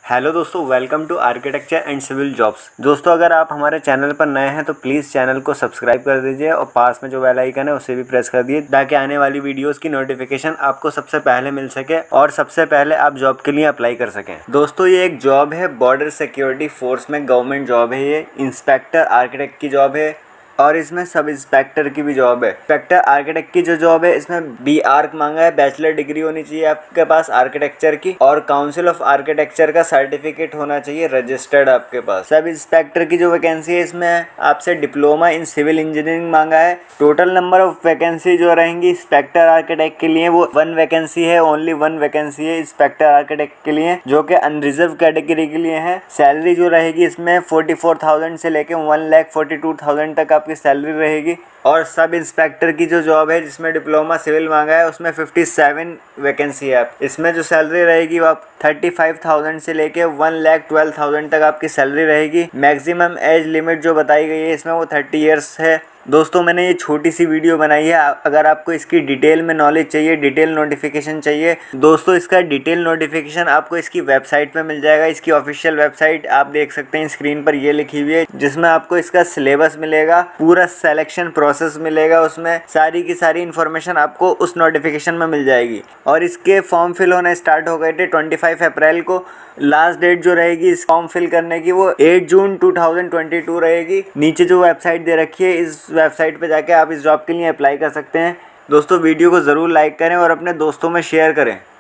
Hello दोस्तों, welcome to architecture and civil jobs. दोस्तों, अगर आप हमारे चैनल पर नए हैं तो प्लीज़ चैनल को सब्सक्राइब कर दीजिए और पास में जो बेल आइकन है उसे भी प्रेस कर दीजिए ताकि आने वाली वीडियोस की नोटिफिकेशन आपको सबसे पहले मिल सके और सबसे पहले आप जॉब के लिए अप्लाई कर सकें। दोस्तों, ये एक जॉब है, बॉर्डर सिक्योरिटी फोर्स में गवर्नमेंट जॉब है। ये इंस्पेक्टर आर्किटेक्ट की जॉब है और इसमें सब इंस्पेक्टर की भी जॉब है। इंस्पेक्टर आर्किटेक्ट की जो जॉब है इसमें BArch मांगा है, बैचलर डिग्री होनी चाहिए आपके पास आर्किटेक्चर की और काउंसिल ऑफ आर्किटेक्चर का सर्टिफिकेट होना चाहिए रजिस्टर्ड आपके पास। सब इंस्पेक्टर की जो वैकेंसी है इसमें आपसे डिप्लोमा इन सिविल इंजीनियरिंग मांगा है। टोटल नंबर ऑफ वैकेंसी जो रहेंगी इंस्पेक्टर आर्किटेक्ट के लिए वो 1 वैकेंसी है, ओनली 1 वैकेंसी है इंस्पेक्टर आर्किटेक्ट के लिए, जो कि अनरिजर्व कैटेगरी के लिए है। सैलरी जो रहेगी इसमें 44,000 से लेके 1,42,000 तक आपकी सैलरी रहेगी। और सब इंस्पेक्टर की जो जॉब है जिसमें डिप्लोमा सिविल मांगा है उसमें 57 वैकेंसी है। आप इसमें जो सैलरी रहेगी वो आप 35,000 से लेके 1,12,000 तक आपकी सैलरी रहेगी। मैक्सिमम एज लिमिट जो बताई गई है इसमें वो 30 ईयर्स है। दोस्तों, मैंने ये छोटी सी वीडियो बनाई है। अगर आपको इसकी डिटेल में नॉलेज चाहिए, डिटेल नोटिफिकेशन चाहिए, दोस्तों इसका डिटेल नोटिफिकेशन आपको इसकी वेबसाइट पे मिल जाएगा। इसकी ऑफिशियल वेबसाइट आप देख सकते हैं, स्क्रीन पर ये लिखी हुई है, जिसमें आपको इसका सिलेबस मिलेगा, पूरा सिलेक्शन प्रोसेस मिलेगा, उसमें सारी की सारी इन्फॉर्मेशन आपको उस नोटिफिकेशन में मिल जाएगी। और इसके फॉर्म फिल होना स्टार्ट हो गए थे 25 अप्रैल को। लास्ट डेट जो रहेगी इस फॉर्म फिल करने की वो 8 जून 2022 रहेगी। नीचे जो वेबसाइट दे रखी है इस वेबसाइट पे जाके आप इस जॉब के लिए अप्लाई कर सकते हैं। दोस्तों, वीडियो को ज़रूर लाइक करें और अपने दोस्तों में शेयर करें।